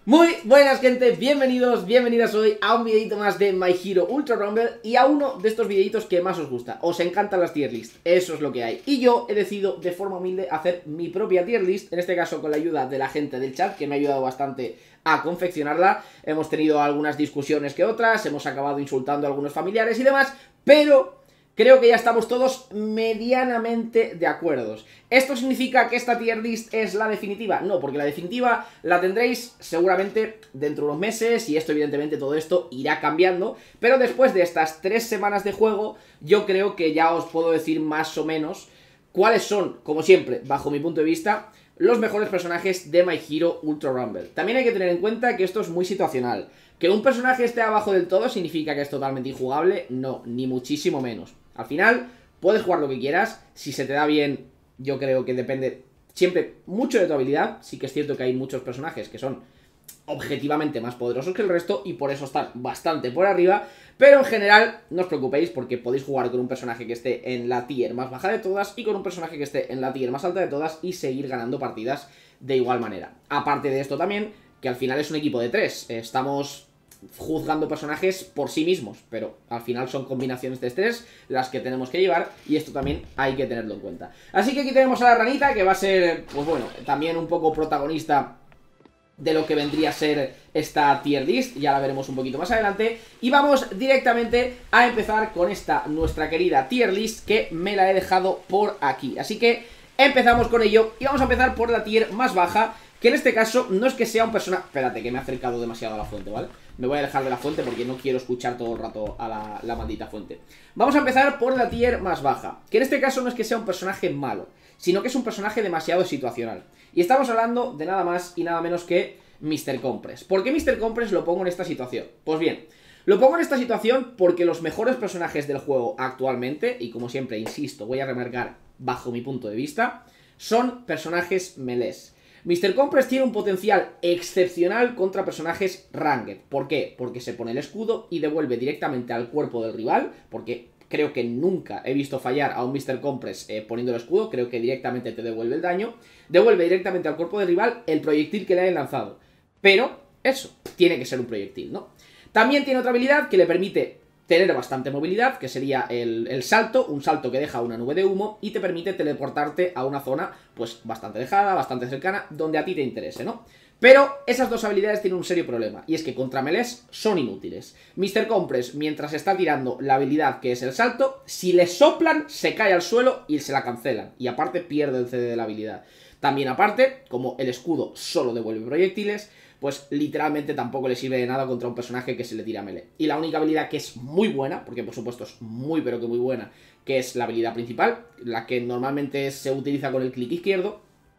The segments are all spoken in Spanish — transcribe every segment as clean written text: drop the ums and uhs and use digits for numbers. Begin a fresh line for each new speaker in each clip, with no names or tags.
Muy buenas gente, bienvenidos, bienvenidas hoy a un videito más de My Hero Ultra Rumble y a uno de estos videitos que más os gusta. Os encantan las tier list, eso es lo que hay. Y yo he decidido de forma humilde hacer mi propia tier list, en este caso con la ayuda de la gente del chat que me ha ayudado bastante a confeccionarla. Hemos tenido algunas discusiones que otras, hemos acabado insultando a algunos familiares y demás, pero creo que ya estamos todos medianamente de acuerdo. ¿Esto significa que esta tier list es la definitiva? No, porque la definitiva la tendréis seguramente dentro de unos meses y esto evidentemente todo esto irá cambiando, pero después de estas 3 semanas de juego yo creo que ya os puedo decir más o menos cuáles son, como siempre, bajo mi punto de vista, los mejores personajes de My Hero Ultra Rumble. También hay que tener en cuenta que esto es muy situacional. ¿Que un personaje esté abajo del todo significa que es totalmente injugable? No, ni muchísimo menos. Al final, puedes jugar lo que quieras. Si se te da bien, yo creo que depende siempre mucho de tu habilidad. Sí que es cierto que hay muchos personajes que son objetivamente más poderosos que el resto y por eso están bastante por arriba, pero en general no os preocupéis porque podéis jugar con un personaje que esté en la tier más baja de todas y con un personaje que esté en la tier más alta de todas y seguir ganando partidas de igual manera. Aparte de esto también, que al final es un equipo de 3, estamos juzgando personajes por sí mismos, pero al final son combinaciones de estrés las que tenemos que llevar y esto también hay que tenerlo en cuenta. Así que aquí tenemos a la ranita que va a ser, pues bueno, también un poco protagonista de lo que vendría a ser esta tier list, ya la veremos un poquito más adelante. Y vamos directamente a empezar con esta, nuestra querida tier list, que me la he dejado por aquí. Así que empezamos con ello y vamos a empezar por la tier más baja, que en este caso no es que sea un personaje... Espérate, que me he acercado demasiado a la fuente, ¿vale? Me voy a alejar de la fuente porque no quiero escuchar todo el rato a la maldita fuente. Vamos a empezar por la tier más baja, que en este caso no es que sea un personaje malo, sino que es un personaje demasiado situacional. Y estamos hablando de nada más y nada menos que Mr. Compress. ¿Por qué Mr. Compress lo pongo en esta situación? Pues bien, lo pongo en esta situación porque los mejores personajes del juego actualmente, y como siempre insisto, voy a remarcar bajo mi punto de vista, son personajes melees. Mr. Compress tiene un potencial excepcional contra personajes ranged. ¿Por qué? Porque se pone el escudo y devuelve directamente al cuerpo del rival, porque creo que nunca he visto fallar a un Mr. Compress poniendo el escudo, creo que directamente te devuelve el daño, devuelve directamente al cuerpo del rival el proyectil que le hayan lanzado. Pero eso, tiene que ser un proyectil, ¿no? También tiene otra habilidad que le permite tener bastante movilidad, que sería el salto, un salto que deja una nube de humo y te permite teleportarte a una zona pues bastante alejada, bastante cercana, donde a ti te interese, ¿no? Pero esas dos habilidades tienen un serio problema, y es que contra melees son inútiles. Mr. Compress, mientras está tirando la habilidad que es el salto, si le soplan, se cae al suelo y se la cancelan, y aparte pierde el CD de la habilidad. También aparte, como el escudo solo devuelve proyectiles, pues literalmente tampoco le sirve de nada contra un personaje que se le tira melee. Y la única habilidad que es muy buena, porque por supuesto es muy pero que muy buena, que es la habilidad principal, la que normalmente se utiliza con el clic izquierdo,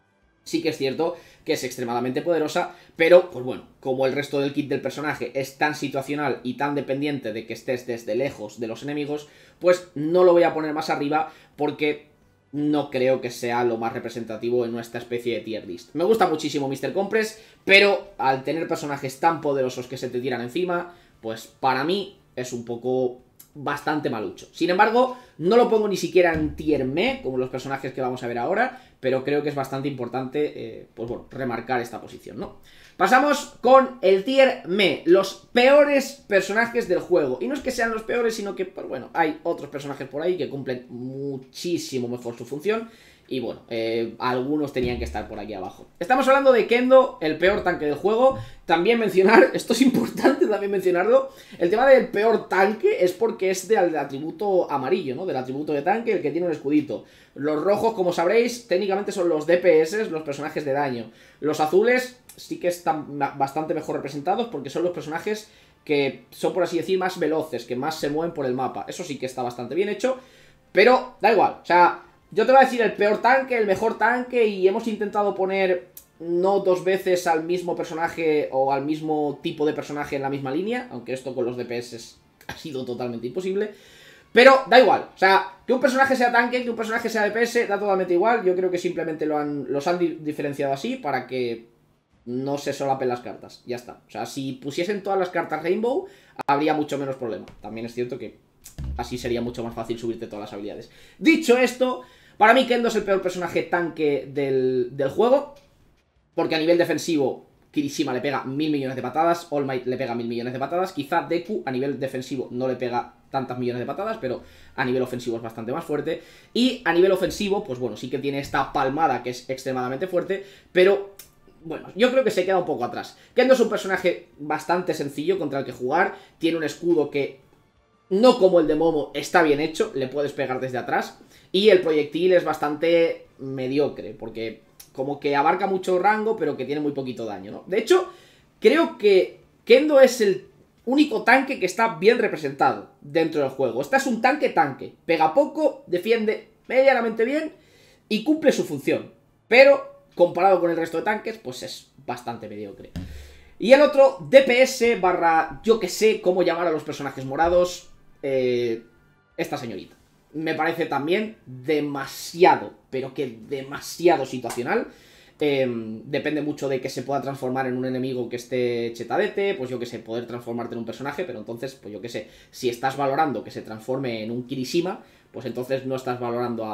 sí que es cierto que es extremadamente poderosa, pero pues bueno, como el resto del kit del personaje es tan situacional y tan dependiente de que estés desde lejos de los enemigos, pues no lo voy a poner más arriba porque no creo que sea lo más representativo en nuestra especie de tier list. Me gusta muchísimo Mr. Compress, pero al tener personajes tan poderosos que se te tiran encima, pues para mí es un poco bastante malucho. Sin embargo, no lo pongo ni siquiera en tier me, como los personajes que vamos a ver ahora, pero creo que es bastante importante, pues bueno, remarcar esta posición, ¿no? Pasamos con el tier me, los peores personajes del juego. Y no es que sean los peores, sino que, pues bueno, hay otros personajes por ahí que cumplen muchísimo mejor su función. Y bueno, algunos tenían que estar por aquí abajo. Estamos hablando de Kendo, el peor tanque del juego. También mencionar, esto es importante también mencionarlo, el tema del peor tanque es porque es del atributo amarillo, ¿no? Del atributo de tanque, el que tiene un escudito. Los rojos, como sabréis, técnicamente son los DPS, los personajes de daño. Los azules sí que están bastante mejor representados porque son los personajes que son, por así decir, más veloces, que más se mueven por el mapa. Eso sí que está bastante bien hecho, pero da igual, o sea, yo te voy a decir el peor tanque, el mejor tanque, y hemos intentado poner no 2 veces al mismo personaje o al mismo tipo de personaje en la misma línea, aunque esto con los DPS ha sido totalmente imposible. Pero da igual, o sea, que un personaje sea tanque, que un personaje sea DPS, da totalmente igual. Yo creo que simplemente los han diferenciado así para que no se solapen las cartas, ya está. O sea, si pusiesen todas las cartas Rainbow, habría mucho menos problema. También es cierto que así sería mucho más fácil subirte todas las habilidades. Dicho esto, para mí Kendo es el peor personaje tanque del juego, porque a nivel defensivo Kirishima le pega 1000 millones de patadas, All Might le pega 1000 millones de patadas, quizá Deku a nivel defensivo no le pega tantas millones de patadas, pero a nivel ofensivo es bastante más fuerte. Y a nivel ofensivo, pues bueno, sí que tiene esta palmada que es extremadamente fuerte, pero bueno, yo creo que se queda un poco atrás. Kendo es un personaje bastante sencillo contra el que jugar, tiene un escudo que, no como el de Momo, está bien hecho, le puedes pegar desde atrás, y el proyectil es bastante mediocre, porque como que abarca mucho rango, pero que tiene muy poquito daño, ¿no? De hecho, creo que Kendo es el único tanque que está bien representado dentro del juego. Este es un tanque, pega poco, defiende medianamente bien y cumple su función, pero comparado con el resto de tanques, pues es bastante mediocre. Y el otro, DPS barra, yo que sé cómo llamar a los personajes morados, esta señorita. Me parece también demasiado, pero que demasiado situacional. Depende mucho de que se pueda transformar en un enemigo que esté chetadete, pues yo que sé, poder transformarte en un personaje, pero entonces, pues yo que sé, si estás valorando que se transforme en un Kirishima, pues entonces no estás valorando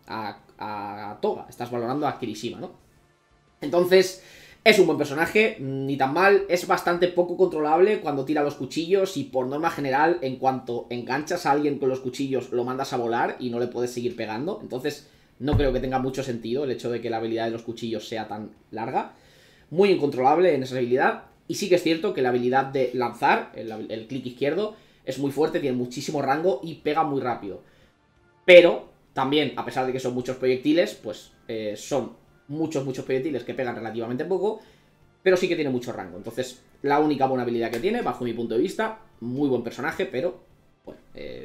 a Toga, estás valorando a Kirishima, ¿no? Entonces, es un buen personaje, ni tan mal, es bastante poco controlable cuando tira los cuchillos y por norma general, en cuanto enganchas a alguien con los cuchillos, lo mandas a volar y no le puedes seguir pegando, entonces no creo que tenga mucho sentido el hecho de que la habilidad de los cuchillos sea tan larga. Muy incontrolable en esa habilidad, y sí que es cierto que la habilidad de lanzar, el clic izquierdo, es muy fuerte, tiene muchísimo rango y pega muy rápido. Pero también, a pesar de que son muchos proyectiles, pues son muchos proyectiles que pegan relativamente poco, pero sí que tiene mucho rango. Entonces, la única buena habilidad que tiene, bajo mi punto de vista, muy buen personaje, pero bueno,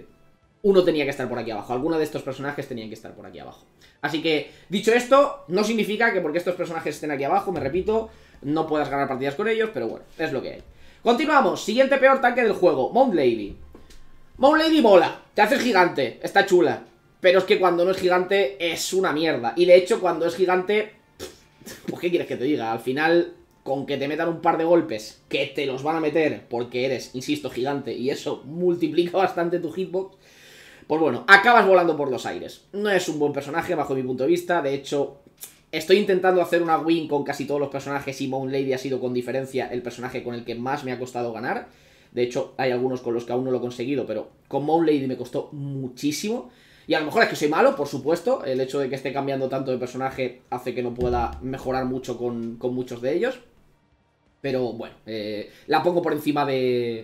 uno tenía que estar por aquí abajo. Alguno de estos personajes tenían que estar por aquí abajo. Así que, dicho esto, no significa que porque estos personajes estén aquí abajo, me repito, no puedas ganar partidas con ellos, pero bueno, es lo que hay. Continuamos, siguiente peor tanque del juego, Mount Lady. Mount Lady mola, te haces gigante, está chula, pero es que cuando no es gigante es una mierda. Y de hecho, cuando es gigante, pues ¿qué quieres que te diga? Al final, con que te metan un par de golpes, que te los van a meter porque eres, insisto, gigante, y eso multiplica bastante tu hitbox, pues bueno, acabas volando por los aires. No es un buen personaje bajo mi punto de vista. De hecho, estoy intentando hacer una win con casi todos los personajes y Mount Lady ha sido con diferencia el personaje con el que más me ha costado ganar. De hecho, hay algunos con los que aún no lo he conseguido, pero con Mount Lady me costó muchísimo. Y a lo mejor es que soy malo, por supuesto. El hecho de que esté cambiando tanto de personaje hace que no pueda mejorar mucho con muchos de ellos. Pero bueno, la pongo por encima de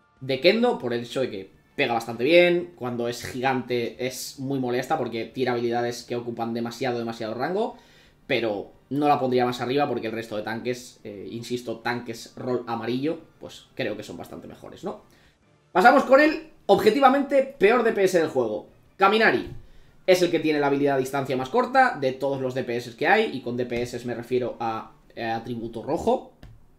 Kendo por el hecho de que pega bastante bien. Cuando es gigante es muy molesta porque tira habilidades que ocupan demasiado rango. Pero no la pondría más arriba porque el resto de tanques, insisto, tanques rol amarillo, pues creo que son bastante mejores, ¿no? Pasamos con el objetivamente peor DPS del juego. Kaminari. Es el que tiene la habilidad a distancia más corta de todos los DPS que hay. Y con DPS me refiero a atributo rojo.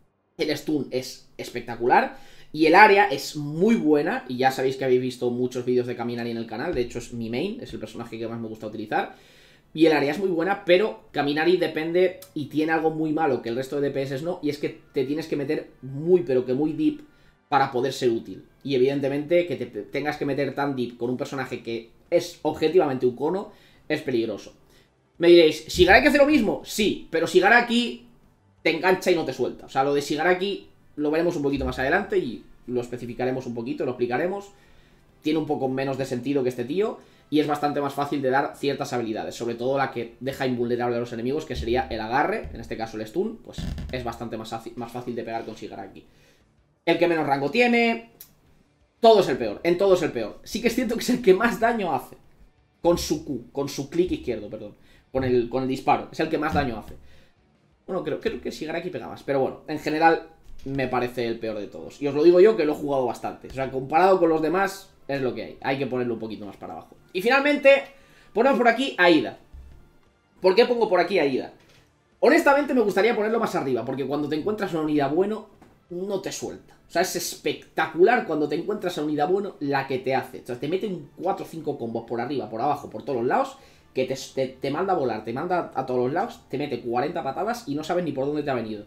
El stun es espectacular. Y el área es muy buena. Y ya sabéis que habéis visto muchos vídeos de Kaminari en el canal. De hecho es mi main, es el personaje que más me gusta utilizar. Y el área es muy buena, pero Kaminari depende y tiene algo muy malo que el resto de DPS no. Y es que te tienes que meter muy, pero que muy deep para poder ser útil. Y evidentemente que te tengas que meter tan deep con un personaje que es objetivamente un cono, es peligroso. Me diréis, ¿Shigaraki hace lo mismo? Sí, pero Shigaraki te engancha y no te suelta. O sea, lo de Shigaraki lo veremos un poquito más adelante y lo especificaremos un poquito, lo explicaremos. Tiene un poco menos de sentido que este tío y es bastante más fácil de dar ciertas habilidades, sobre todo la que deja invulnerable a los enemigos, que sería el agarre, en este caso el stun, pues es bastante más fácil de pegar con Shigaraki. El que menos rango tiene, todo es el peor, en todo es el peor. Sí que es cierto que es el que más daño hace, con su Q, con su clic izquierdo, perdón, con el disparo, es el que más daño hace. Bueno, creo que Shigaraki pega más, pero bueno, en general me parece el peor de todos. Y os lo digo yo que lo he jugado bastante, o sea, comparado con los demás es lo que hay que ponerlo un poquito más para abajo. Y finalmente, ponemos por aquí a Ida. ¿Por qué pongo por aquí a Ida? Honestamente me gustaría ponerlo más arriba, porque cuando te encuentras una unidad bueno, no te suelta. O sea, es espectacular cuando te encuentras a una unidad bueno la que te hace. O sea, te mete un 4 o 5 combos por arriba, por abajo, por todos los lados, que te manda a volar, te manda a todos los lados, te mete 40 patadas y no sabes ni por dónde te ha venido.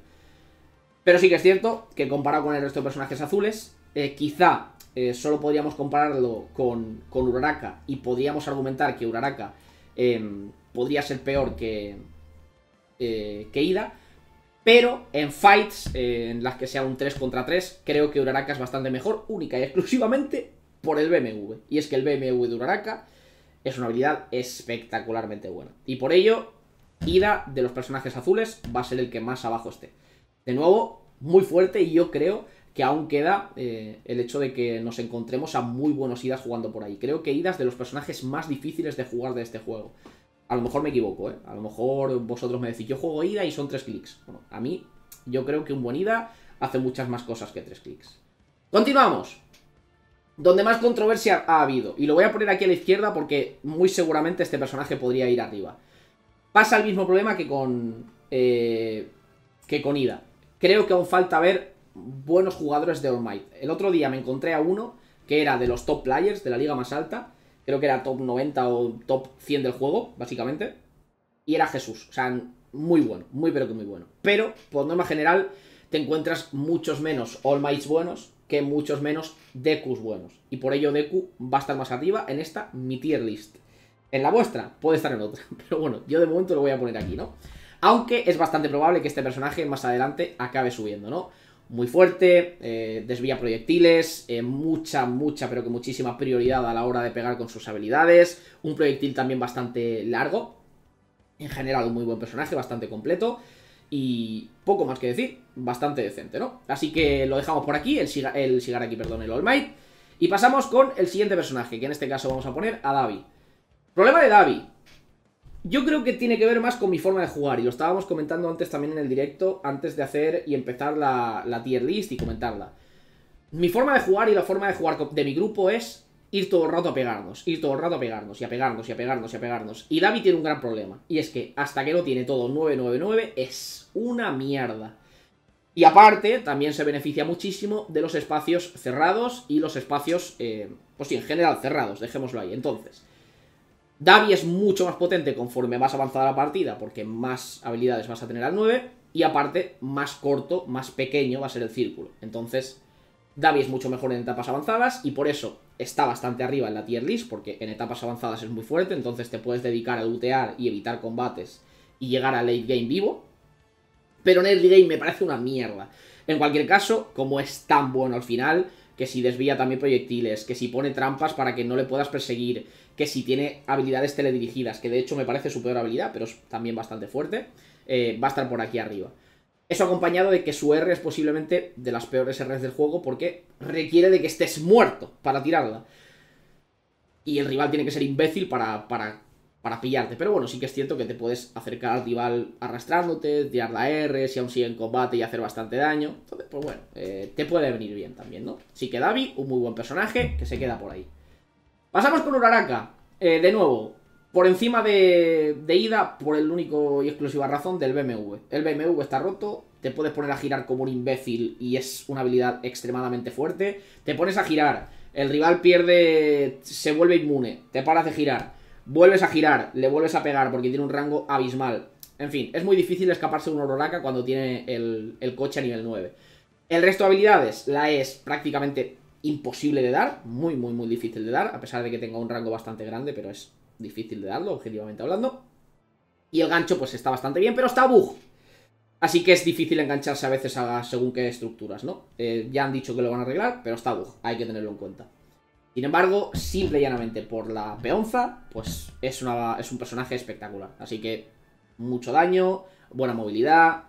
Pero sí que es cierto que comparado con el resto de personajes azules, quizá solo podríamos compararlo con Uraraka y podríamos argumentar que Uraraka podría ser peor que Ida, Pero en fights, en las que sea un 3 contra 3, creo que Uraraka es bastante mejor, única y exclusivamente por el BMV. Y es que el BMV de Uraraka es una habilidad espectacularmente buena. Y por ello, Ida de los personajes azules va a ser el que más abajo esté. De nuevo, muy fuerte, y yo creo que aún queda el hecho de que nos encontremos a muy buenos Idas jugando por ahí. Creo que Ida es de los personajes más difíciles de jugar de este juego. A lo mejor me equivoco, ¿eh? A lo mejor vosotros me decís, yo juego Ida y son 3 clics. Bueno, a mí, yo creo que un buen Ida hace muchas más cosas que 3 clics. Continuamos. Donde más controversia ha habido. Y lo voy a poner aquí a la izquierda porque muy seguramente este personaje podría ir arriba. Pasa el mismo problema que con Ida. Creo que aún falta ver buenos jugadores de All Might. El otro día me encontré a uno que era de los top players de la liga más alta. Creo que era top 90 o top 100 del juego, básicamente. Y era Jesús. O sea, muy bueno. Muy pero que muy bueno. Pero, por norma general, te encuentras muchos menos All Mights buenos que muchos menos Dekus buenos. Y por ello Deku va a estar más arriba en esta mi tier list. En la vuestra puede estar en otra. Pero bueno, yo de momento lo voy a poner aquí, ¿no? Aunque es bastante probable que este personaje más adelante acabe subiendo, ¿no? Muy fuerte, desvía proyectiles, mucha, pero que muchísima prioridad a la hora de pegar con sus habilidades. Un proyectil también bastante largo. En general un muy buen personaje, bastante completo. Y poco más que decir, bastante decente, ¿no? Así que lo dejamos por aquí, el Shigaraki, perdón, el All Might. Y pasamos con el siguiente personaje, que en este caso vamos a poner a Dabi. Problema de Dabi. Yo creo que tiene que ver más con mi forma de jugar. Y lo estábamos comentando antes también en el directo, antes de hacer y empezar la tier list y comentarla. Mi forma de jugar y la forma de jugar de mi grupo es ir todo el rato a pegarnos. Ir todo el rato a pegarnos y a pegarnos y a pegarnos y a pegarnos. Y Dabi tiene un gran problema. Y es que hasta que no tiene todo 999 es una mierda. Y aparte, también se beneficia muchísimo de los espacios cerrados y los espacios, pues sí, en general cerrados, dejémoslo ahí. Entonces, Dabi es mucho más potente conforme más avanzada la partida, porque más habilidades vas a tener al 9, y aparte, más corto, más pequeño va a ser el círculo. Entonces, Dabi es mucho mejor en etapas avanzadas, y por eso está bastante arriba en la tier list, porque en etapas avanzadas es muy fuerte, entonces te puedes dedicar a lootear y evitar combates, y llegar a late game vivo. Pero en early game me parece una mierda. En cualquier caso, como es tan bueno al final, que si desvía también proyectiles, que si pone trampas para que no le puedas perseguir, que si tiene habilidades teledirigidas, que de hecho me parece su peor habilidad, pero es también bastante fuerte, va a estar por aquí arriba. Eso acompañado de que su R es posiblemente de las peores Rs del juego, porque requiere de que estés muerto para tirarla. Y el rival tiene que ser imbécil para pillarte. Pero bueno, sí que es cierto que te puedes acercar al rival arrastrándote, tirar la R, si aún sigue en combate y hacer bastante daño. Entonces, pues bueno, te puede venir bien también, ¿no? Así que Dabi, un muy buen personaje que se queda por ahí. Pasamos con Uraraka. De nuevo, por encima de Ida, por el único y exclusiva razón del BMV. El BMV está roto, te puedes poner a girar como un imbécil y es una habilidad extremadamente fuerte. Te pones a girar, el rival pierde, se vuelve inmune, te paras de girar. Vuelves a girar, le vuelves a pegar porque tiene un rango abismal. En fin, es muy difícil escaparse de un Uraraka cuando tiene el coche a nivel 9. El resto de habilidades la es prácticamente imposible de dar. Muy difícil de dar, a pesar de que tenga un rango bastante grande, pero es difícil de darlo, objetivamente hablando. Y el gancho pues está bastante bien, pero está bug. Así que es difícil engancharse a veces a según qué estructuras, ¿no? Ya han dicho que lo van a arreglar, pero está bug, hay que tenerlo en cuenta. Sin embargo, simple y llanamente por la peonza, pues es un personaje espectacular. Así que mucho daño, buena movilidad,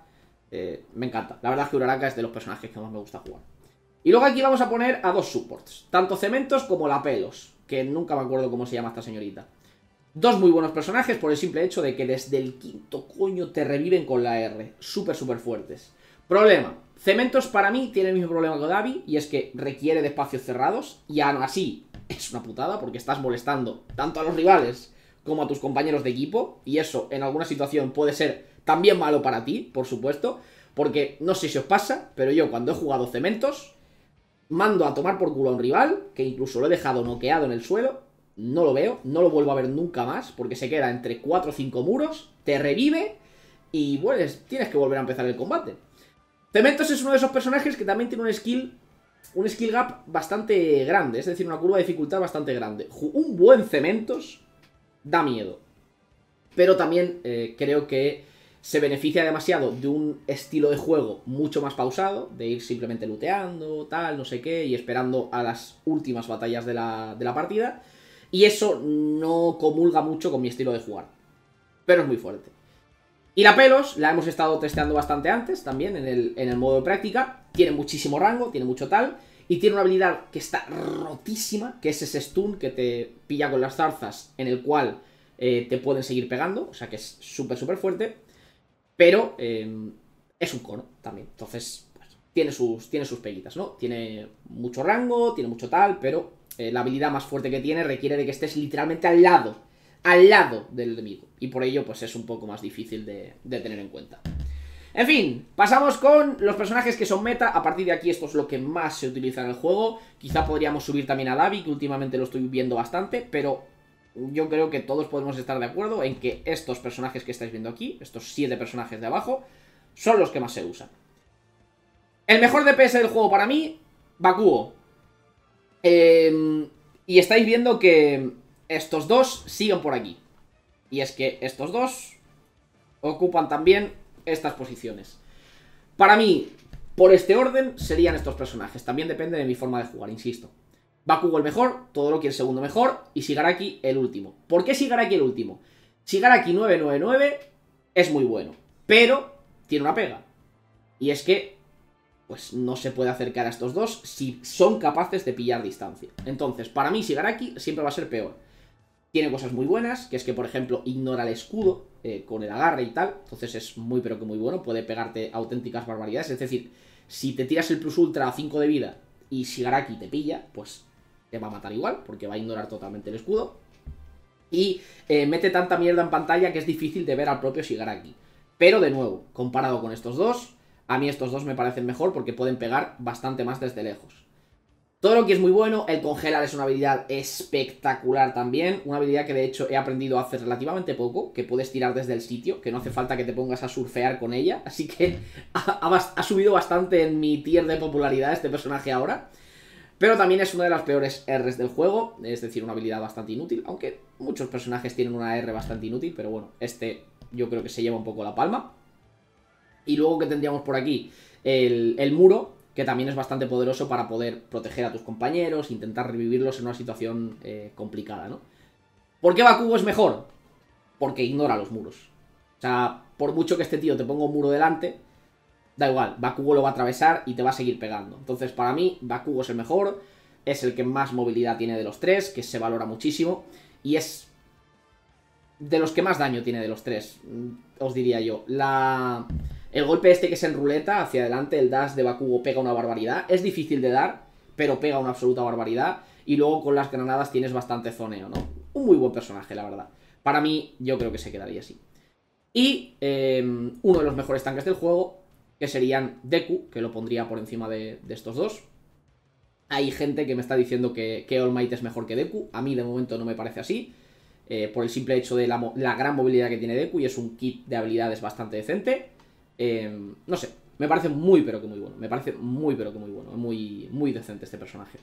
me encanta. La verdad es que Uraraka es de los personajes que más me gusta jugar. Y luego aquí vamos a poner a dos supports, tanto Cementos como la Pelos, que nunca me acuerdo cómo se llama esta señorita. Dos muy buenos personajes por el simple hecho de que desde el quinto coño te reviven con la R. Súper fuertes. Problema. Cementos para mí tiene el mismo problema que Dabi, y es que requiere de espacios cerrados, y aún así es una putada porque estás molestando tanto a los rivales como a tus compañeros de equipo, y eso en alguna situación puede ser también malo para ti, por supuesto, porque no sé si os pasa, pero yo cuando he jugado Cementos, mando a tomar por culo a un rival, que incluso lo he dejado noqueado en el suelo, no lo veo, no lo vuelvo a ver nunca más, porque se queda entre 4 o 5 muros, te revive, y bueno, tienes que volver a empezar el combate. Cementos es uno de esos personajes que también tiene un skill gap bastante grande, es decir, una curva de dificultad bastante grande. Un buen Cementos da miedo, pero también creo que se beneficia demasiado de un estilo de juego mucho más pausado, de ir simplemente looteando, tal, no sé qué, y esperando a las últimas batallas de la partida. Y eso no comulga mucho con mi estilo de jugar. Pero es muy fuerte. Y la Pelos la hemos estado testeando bastante antes, también en el modo de práctica. Tiene muchísimo rango, tiene mucho tal. Y tiene una habilidad que está rotísima, que es ese stun que te pilla con las zarzas, en el cual te pueden seguir pegando. O sea que es súper, súper fuerte. Pero es un cono también. Entonces, pues, tiene sus peguitas, ¿no? Tiene mucho rango, tiene mucho tal, pero la habilidad más fuerte que tiene requiere de que estés literalmente al lado del enemigo. Y por ello, pues es un poco más difícil de tener en cuenta. En fin, pasamos con los personajes que son meta. A partir de aquí esto es lo que más se utiliza en el juego. Quizá podríamos subir también a Davi, que últimamente lo estoy viendo bastante, pero yo creo que todos podemos estar de acuerdo en que estos personajes que estáis viendo aquí, estos 7 personajes de abajo, son los que más se usan. El mejor DPS del juego para mí, Bakugo. Y estáis viendo que estos dos siguen por aquí. Y es que estos dos ocupan también estas posiciones. Para mí, por este orden, serían estos personajes. También depende de mi forma de jugar, insisto. Bakugo el mejor, Todoroki el segundo mejor y Shigaraki el último. ¿Por qué Shigaraki el último? Shigaraki 999 es muy bueno, pero tiene una pega. Y es que, pues no se puede acercar a estos dos si son capaces de pillar distancia. Entonces, para mí Shigaraki siempre va a ser peor. Tiene cosas muy buenas, que es que, por ejemplo, ignora el escudo con el agarre y tal. Entonces es muy pero que muy bueno, puede pegarte auténticas barbaridades. Es decir, si te tiras el plus ultra a 5 de vida y Shigaraki te pilla, pues te va a matar igual, porque va a ignorar totalmente el escudo. Y mete tanta mierda en pantalla que es difícil de ver al propio Shigaraki. Pero de nuevo, comparado con estos dos, a mí estos dos me parecen mejor porque pueden pegar bastante más desde lejos. Todo lo que es muy bueno, el congelar es una habilidad espectacular también, una habilidad que de hecho he aprendido a hacer relativamente poco, que puedes tirar desde el sitio, que no hace falta que te pongas a surfear con ella, así que ha subido bastante en mi tier de popularidad este personaje ahora. Pero también es una de las peores Rs del juego, es decir, una habilidad bastante inútil, aunque muchos personajes tienen una R bastante inútil, pero bueno, este yo creo que se lleva un poco la palma. Y luego que tendríamos por aquí el muro, que también es bastante poderoso para poder proteger a tus compañeros, intentar revivirlos en una situación complicada, ¿no? ¿Por qué Bakugo es mejor? Porque ignora los muros. O sea, por mucho que este tío te ponga un muro delante, da igual, Bakugo lo va a atravesar y te va a seguir pegando. Entonces, para mí, Bakugo es el mejor, es el que más movilidad tiene de los tres, que se valora muchísimo, y es de los que más daño tiene de los tres, os diría yo. El golpe este que es en ruleta, hacia adelante, el dash de Bakugo pega una barbaridad. Es difícil de dar, pero pega una absoluta barbaridad. Y luego con las granadas tienes bastante zoneo, ¿no? Un muy buen personaje, la verdad. Para mí, yo creo que se quedaría así. Y uno de los mejores tanques del juego, que serían Deku, que lo pondría por encima de estos dos. Hay gente que me está diciendo que All Might es mejor que Deku. A mí de momento no me parece así. Por el simple hecho de la gran movilidad que tiene Deku, y es un kit de habilidades bastante decente. No sé, me parece muy pero que muy bueno. Me parece muy pero que muy bueno. Muy, muy decente este personaje.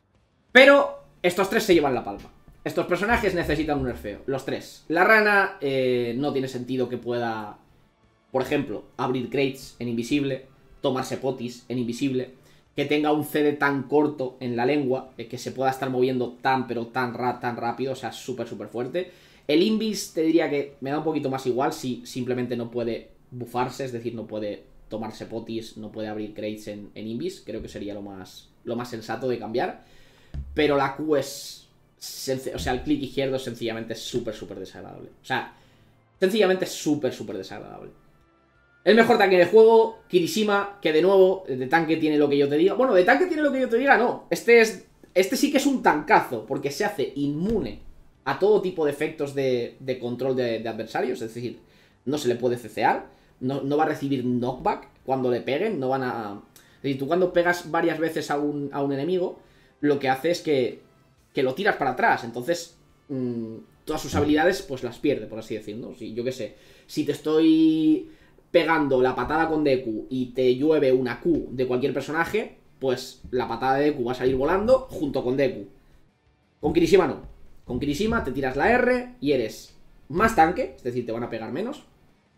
Pero estos tres se llevan la palma. Estos personajes necesitan un nerfeo, los tres. La rana no tiene sentido que pueda, por ejemplo, abrir crates en invisible, tomarse potis en invisible, que tenga un CD tan corto en la lengua, que se pueda estar moviendo tan pero tan rápido, o sea, súper súper fuerte. El invis te diría que me da un poquito más igual si simplemente no puede bufarse, es decir, no puede tomarse potis, no puede abrir crates en invis. Creo que sería lo más sensato de cambiar. Pero la Q es... O sea, el clic izquierdo es sencillamente súper súper desagradable. O sea, sencillamente súper súper desagradable. El mejor tanque de juego, Kirishima, que de nuevo, de tanque tiene lo que yo te diga. Bueno, de tanque tiene lo que yo te diga, no. Este sí que es un tancazo, porque se hace inmune a todo tipo de efectos de control de adversarios. Es decir, no se le puede cecear, no va a recibir knockback cuando le peguen, no van a... Es decir, tú cuando pegas varias veces a un enemigo, lo que hace es que lo tiras para atrás. Entonces, todas sus habilidades, pues las pierde, por así decirlo. Si, yo qué sé, si te estoy pegando la patada con Deku y te llueve una Q de cualquier personaje, pues la patada de Deku va a salir volando junto con Deku. Con Kirishima no. Con Kirishima te tiras la R y eres más tanque, es decir, te van a pegar menos.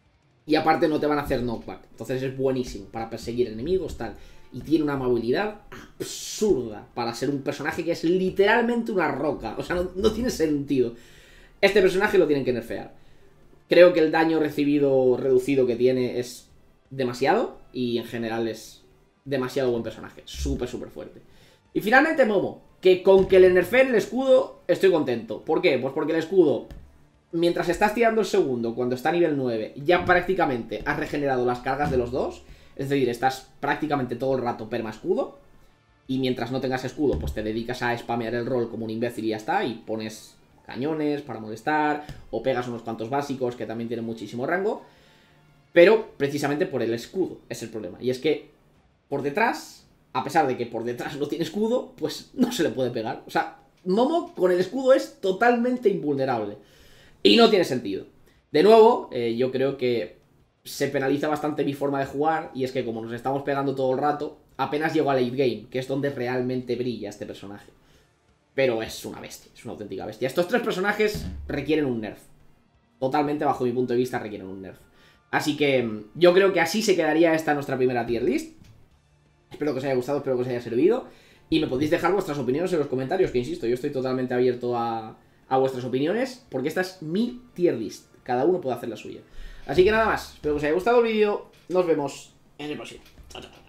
Y aparte no te van a hacer knockback. Entonces es buenísimo para perseguir enemigos, tal. Y tiene una movilidad absurda para ser un personaje que es literalmente una roca. O sea, no tiene sentido. Este personaje lo tienen que nerfear. Creo que el daño recibido reducido que tiene es demasiado. Y en general es demasiado buen personaje. Súper, súper fuerte. Y finalmente Momo, que con que le nerfeen el escudo estoy contento. ¿Por qué? Pues porque el escudo, mientras estás tirando el segundo, cuando está a nivel 9, ya prácticamente has regenerado las cargas de los dos. Es decir, estás prácticamente todo el rato perma escudo. Y mientras no tengas escudo, pues te dedicas a spamear el rol como un imbécil y ya está. Y pones cañones para molestar, o pegas unos cuantos básicos que también tienen muchísimo rango. Pero precisamente por el escudo es el problema. Y es que por detrás, a pesar de que por detrás no tiene escudo, pues no se le puede pegar. O sea, Momo con el escudo es totalmente invulnerable. Y no tiene sentido. De nuevo, yo creo que se penaliza bastante mi forma de jugar. Y es que como nos estamos pegando todo el rato, apenas llego a late game, que es donde realmente brilla este personaje. Pero es una bestia, es una auténtica bestia. Estos tres personajes requieren un nerf. Totalmente, bajo mi punto de vista, requieren un nerf. Así que yo creo que así se quedaría esta nuestra primera tier list. Espero que os haya gustado, espero que os haya servido. Y me podéis dejar vuestras opiniones en los comentarios, que insisto, yo estoy totalmente abierto a vuestras opiniones, porque esta es mi tier list. Cada uno puede hacer la suya. Así que nada más, espero que os haya gustado el vídeo. Nos vemos en el próximo. Chao, chao.